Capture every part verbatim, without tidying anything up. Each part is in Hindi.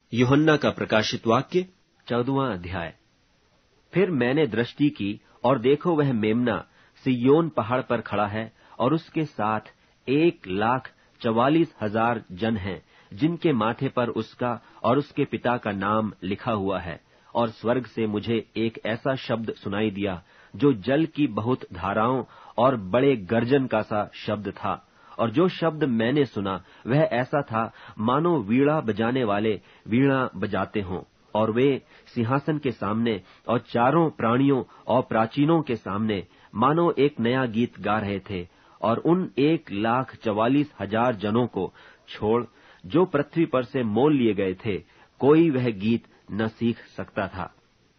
यूहन्ना का प्रकाशित वाक्य चौदहवां अध्याय। फिर मैंने दृष्टि की और देखो वह मेमना सिय्योन पहाड़ पर खड़ा है और उसके साथ एक लाख चवालीस हजार जन हैं, जिनके माथे पर उसका और उसके पिता का नाम लिखा हुआ है। और स्वर्ग से मुझे एक ऐसा शब्द सुनाई दिया जो जल की बहुत धाराओं और बड़े गर्जन का सा शब्द था। और जो शब्द मैंने सुना वह ऐसा था मानो वीणा बजाने वाले वीणा बजाते हों, और वे सिंहासन के सामने और चारों प्राणियों और प्राचीनों के सामने मानो एक नया गीत गा रहे थे। और उन एक लाख चवालीस हजार जनों को छोड़ जो पृथ्वी पर से मोल लिए गए थे, कोई वह गीत न सीख सकता था।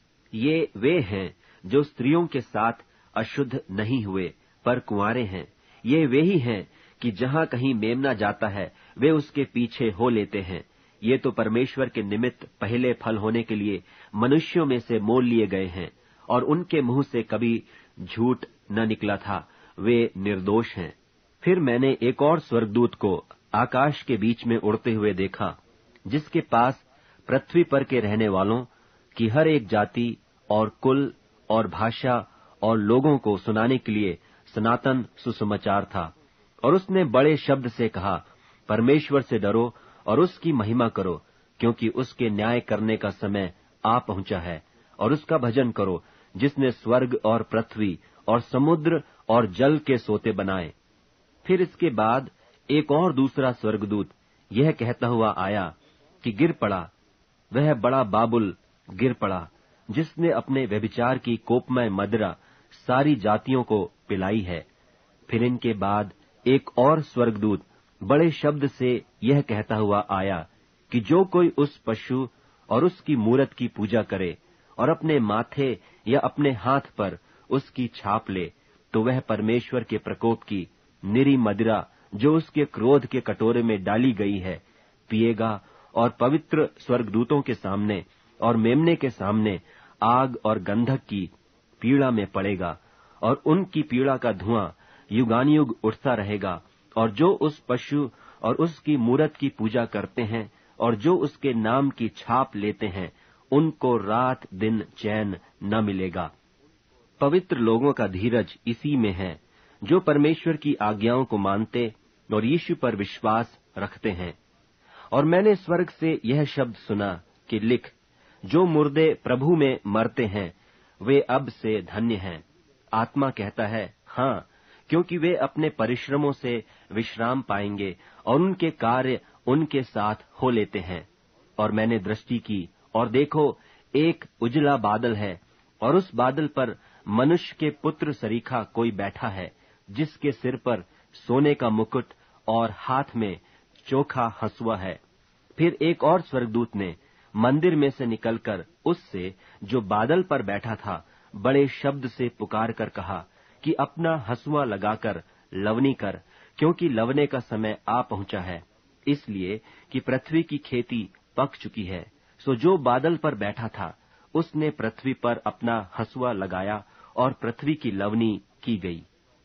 ये वे हैं जो स्त्रियों के साथ अशुद्ध नहीं हुए पर कुंवारे हैं। ये वे ही हैं कि जहां कहीं मेमना जाता है वे उसके पीछे हो लेते हैं। ये तो परमेश्वर के निमित्त पहले फल होने के लिए मनुष्यों में से मोल लिए गए हैं, और उनके मुंह से कभी झूठ न निकला था। वे निर्दोष हैं। फिर मैंने एक और स्वर्गदूत को आकाश के बीच में उड़ते हुए देखा, जिसके पास पृथ्वी पर के रहने वालों की हर एक जाति और कुल और भाषा और लोगों को सुनाने के लिए सनातन सुसमाचार था। और उसने बड़े शब्द से कहा, परमेश्वर से डरो और उसकी महिमा करो, क्योंकि उसके न्याय करने का समय आ पहुंचा है। और उसका भजन करो, जिसने स्वर्ग और पृथ्वी और समुद्र और जल के सोते बनाए। फिर इसके बाद एक और दूसरा स्वर्गदूत यह कहता हुआ आया कि गिर पड़ा, वह बड़ा बाबुल गिर पड़ा, जिसने अपने व्यभिचार की कोपमय मदिरा सारी जातियों को पिलाई है। फिर इनके बाद एक और स्वर्गदूत बड़े शब्द से यह कहता हुआ आया कि जो कोई उस पशु और उसकी मूरत की पूजा करे और अपने माथे या अपने हाथ पर उसकी छाप ले, तो वह परमेश्वर के प्रकोप की निरी मदिरा जो उसके क्रोध के कटोरे में डाली गई है पिएगा, और पवित्र स्वर्गदूतों के सामने और मेमने के सामने आग और गंधक की पीड़ा में पड़ेगा। और उनकी पीड़ा का धुआं युगानुयुग उठता रहेगा। और जो उस पशु और उसकी मूरत की पूजा करते हैं और जो उसके नाम की छाप लेते हैं, उनको रात दिन चैन न मिलेगा। पवित्र लोगों का धीरज इसी में है, जो परमेश्वर की आज्ञाओं को मानते और यीशु पर विश्वास रखते हैं। और मैंने स्वर्ग से यह शब्द सुना कि लिख, जो मुर्दे प्रभु में मरते हैं वे अब से धन्य हैं। आत्मा कहता है, हाँ, क्योंकि वे अपने परिश्रमों से विश्राम पाएंगे और उनके कार्य उनके साथ हो लेते हैं। और मैंने दृष्टि की और देखो, एक उजला बादल है, और उस बादल पर मनुष्य के पुत्र सरीखा कोई बैठा है, जिसके सिर पर सोने का मुकुट और हाथ में चोखा हंसुआ है। फिर एक और स्वर्गदूत ने मंदिर में से निकलकर उससे जो बादल पर बैठा था बड़े शब्द से पुकार कर कहा कि अपना हंसुआ लगाकर लवनी कर, क्योंकि लवने का समय आ पहुंचा है, इसलिए कि पृथ्वी की खेती पक चुकी है। सो जो बादल पर बैठा था उसने पृथ्वी पर अपना हंसुआ लगाया और पृथ्वी की लवनी की गई।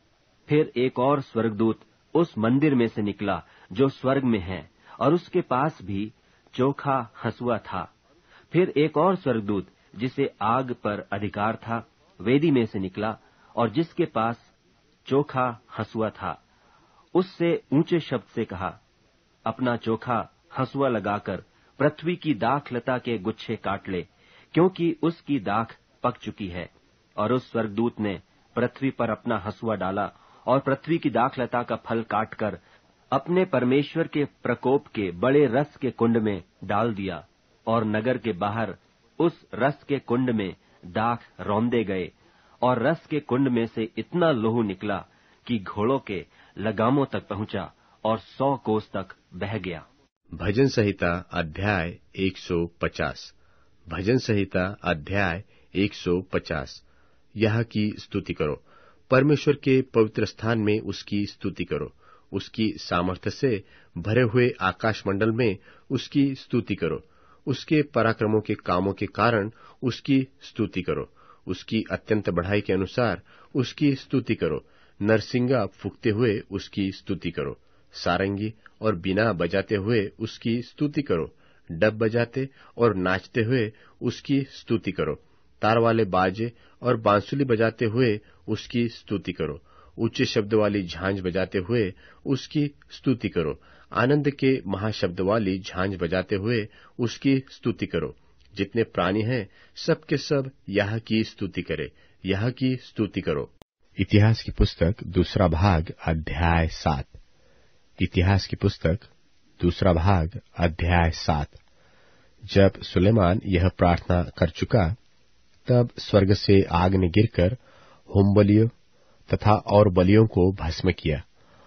फिर एक और स्वर्गदूत उस मंदिर में से निकला जो स्वर्ग में है, और उसके पास भी चोखा हंसुआ था। फिर एक और स्वर्गदूत जिसे आग पर अधिकार था वेदी में से निकला, और जिसके पास चोखा हंसुआ था, उससे ऊंचे शब्द से कहा, अपना चोखा हंसुआ लगाकर पृथ्वी की दाख लता के गुच्छे काट ले, क्योंकि उसकी दाख पक चुकी है। और उस स्वर्गदूत ने पृथ्वी पर अपना हंसुआ डाला और पृथ्वी की दाख लता का फल काटकर अपने परमेश्वर के प्रकोप के बड़े रस के कुंड में डाल दिया। और नगर के बाहर उस रस के कुंड में दाख रौंदे गए, और रस के कुंड में से इतना लोहू निकला कि घोड़ों के लगामों तक पहुंचा और सौ कोस तक बह गया। भजन संहिता अध्याय एक सौ पचास। भजन संहिता अध्याय एक सौ पचास। यह की स्तुति करो, परमेश्वर के पवित्र स्थान में उसकी स्तुति करो। उसकी सामर्थ्य से भरे हुए आकाशमंडल में उसकी स्तुति करो। उसके पराक्रमों के कामों के कारण उसकी स्तुति करो। उसकी अत्यंत बढ़ाई के अनुसार उसकी स्तुति करो। नरसिंगा फूंकते हुए उसकी स्तुति करो। सारंगी और बीना बजाते हुए उसकी स्तुति करो। डब बजाते और नाचते हुए उसकी स्तुति करो। तार वाले बाजे और बांसुली बजाते हुए उसकी स्तुति करो। ऊंचे शब्द वाली झांझ बजाते हुए उसकी स्तुति करो। आनंद के महाशब्द वाली झांझ बजाते हुए उसकी स्तुति करो। जितने प्राणी हैं सब के सब यह की स्तुति करे, यह की स्तुति करो। इतिहास की पुस्तक दूसरा भाग अध्याय सात। इतिहास की पुस्तक दूसरा भाग अध्याय सात। जब सुलेमान यह प्रार्थना कर चुका, तब स्वर्ग से आग ने गिरकर होम बलियों तथा और बलियों को भस्म किया,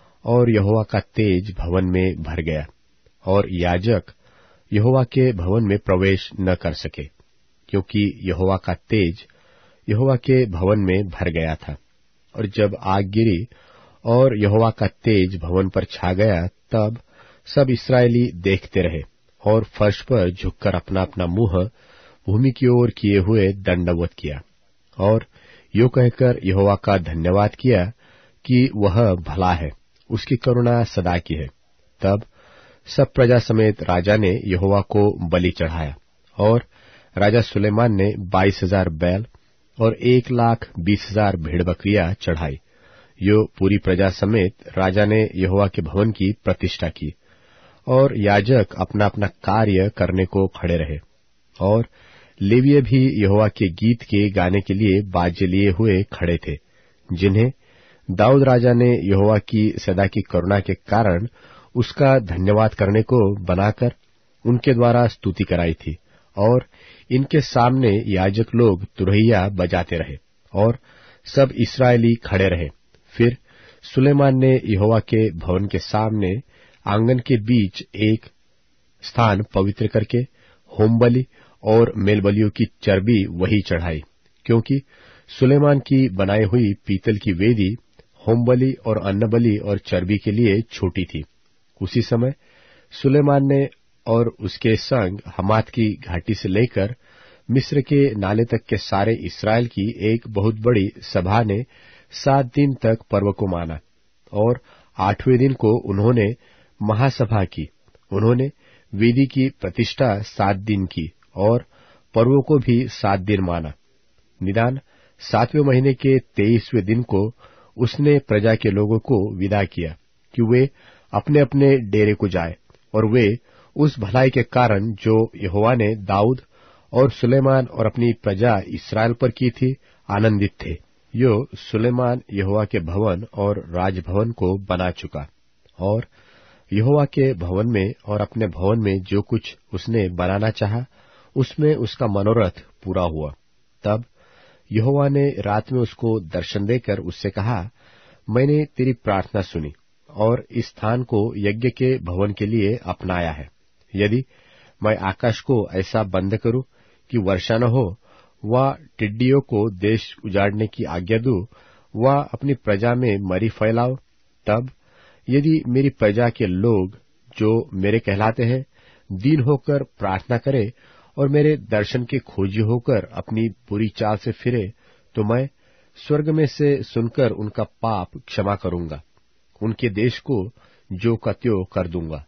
और यहोवा का तेज भवन में भर गया, और याजक यहोवा के भवन में प्रवेश न कर सके, क्योंकि यहोवा का तेज यहोवा के भवन में भर गया था। और जब आग गिरी और यहोवा का तेज भवन पर छा गया, तब सब इस्राएली देखते रहे और फर्श पर झुककर अपना अपना मुंह भूमि की ओर किए हुए दंडवत किया, और यो कहकर यहोवा का धन्यवाद किया कि वह भला है, उसकी करुणा सदा की है। तब सब प्रजा समेत राजा ने यहोवा को बलि चढ़ाया, और राजा सुलेमान ने बाईस हजार बैल और एक लाख बीस हजार भेड़ बकरियां चढ़ाई। यो पूरी प्रजा समेत राजा ने यहोवा के भवन की प्रतिष्ठा की, और याजक अपना अपना कार्य करने को खड़े रहे, और लेवीय भी यहोवा के गीत के गाने के लिए बाजे लिए हुए खड़े थे, जिन्हें दाऊद राजा ने यहोवा की सदा की करुणा के कारण उसका धन्यवाद करने को बनाकर उनके द्वारा स्तुति कराई थी। और इनके सामने याजक लोग तुरहिया बजाते रहे, और सब इस्राएली खड़े रहे। फिर सुलेमान ने यहोवा के भवन के सामने आंगन के बीच एक स्थान पवित्र करके होमबलि और मेलबलियों की चर्बी वही चढ़ाई, क्योंकि सुलेमान की बनाई हुई पीतल की वेदी होमबलि और अन्नबलि और चर्बी के लिए छोटी थी। उसी समय सुलेमान ने और उसके संग हमात की घाटी से लेकर मिस्र के नाले तक के सारे इस्राएल की एक बहुत बड़ी सभा ने सात दिन तक पर्व को माना, और आठवें दिन को उन्होंने महासभा की। उन्होंने वेदी की प्रतिष्ठा सात दिन की, और पर्वों को भी सात दिन माना। निदान सातवें महीने के तेईसवें दिन को उसने प्रजा के लोगों को विदा किया कि वे अपने अपने डेरे को जाए, और वे उस भलाई के कारण जो यहोवा ने दाऊद और सुलेमान और अपनी प्रजा इस्राएल पर की थी, आनंदित थे। यो सुलेमान यहोवा के भवन और राजभवन को बना चुका, और यहोवा के भवन में और अपने भवन में जो कुछ उसने बनाना चाहा, उसमें उसका मनोरथ पूरा हुआ। तब यहोवा ने रात में उसको दर्शन देकर उससे कहा, मैंने तेरी प्रार्थना सुनी और इस स्थान को यज्ञ के भवन के लिए अपनाया है। यदि मैं आकाश को ऐसा बंद करूं कि वर्षा न हो, व टिड्डियों को देश उजाड़ने की आज्ञा दूं, व अपनी प्रजा में मरी फैलाओ, तब यदि मेरी प्रजा के लोग जो मेरे कहलाते हैं दीन होकर प्रार्थना करे और मेरे दर्शन के खोजी होकर अपनी बुरी चाल से फिरे, तो मैं स्वर्ग में से सुनकर उनका पाप क्षमा करूंगा, उनके देश को जो का त्यों कर दूंगा।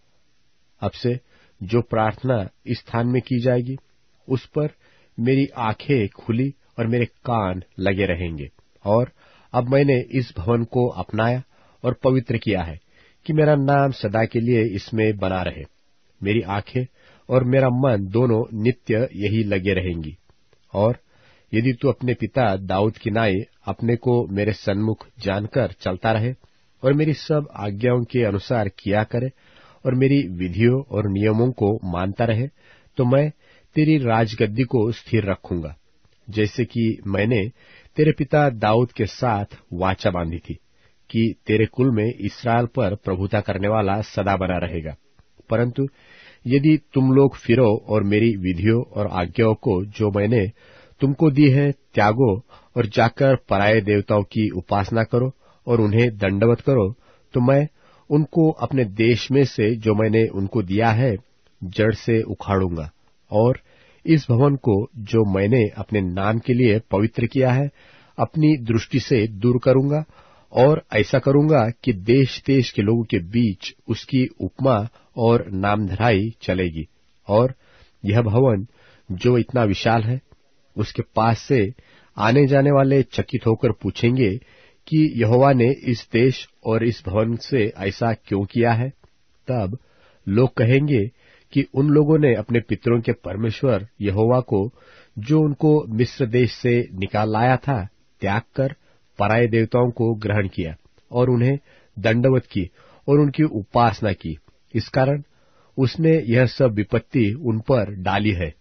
अब से जो प्रार्थना इस स्थान में की जाएगी, उस पर मेरी आंखें खुली और मेरे कान लगे रहेंगे। और अब मैंने इस भवन को अपनाया और पवित्र किया है कि मेरा नाम सदा के लिए इसमें बना रहे। मेरी आंखें और मेरा मन दोनों नित्य यही लगे रहेंगी। और यदि तू अपने पिता दाऊद की नाई अपने को मेरे सन्मुख जानकर चलता रहे और मेरी सब आज्ञाओं के अनुसार किया करे और मेरी विधियों और नियमों को मानता रहे, तो मैं तेरी राजगद्दी को स्थिर रखूंगा, जैसे कि मैंने तेरे पिता दाऊद के साथ वाचा बांधी थी कि तेरे कुल में इस्राएल पर प्रभुता करने वाला सदा बना रहेगा। परंतु यदि तुम लोग फिरो और मेरी विधियों और आज्ञाओं को जो मैंने तुमको दी है त्यागो और जाकर पराये देवताओं की उपासना करो और उन्हें दंडवत करो, तो मैं उनको अपने देश में से जो मैंने उनको दिया है जड़ से उखाड़ूंगा, और इस भवन को जो मैंने अपने नाम के लिए पवित्र किया है अपनी दृष्टि से दूर करूंगा, और ऐसा करूंगा कि देश देश के लोगों के बीच उसकी उपमा और नामधराई चलेगी। और यह भवन जो इतना विशाल है, उसके पास से आने जाने वाले चकित होकर पूछेंगे कि यहोवा ने इस देश और इस भवन से ऐसा क्यों किया है। तब लोग कहेंगे कि उन लोगों ने अपने पितरों के परमेश्वर यहोवा को, जो उनको मिस्र देश से निकाल लाया था, त्याग कर पराये देवताओं को ग्रहण किया और उन्हें दंडवत की और उनकी उपासना की। इस कारण उसने यह सब विपत्ति उन पर डाली है।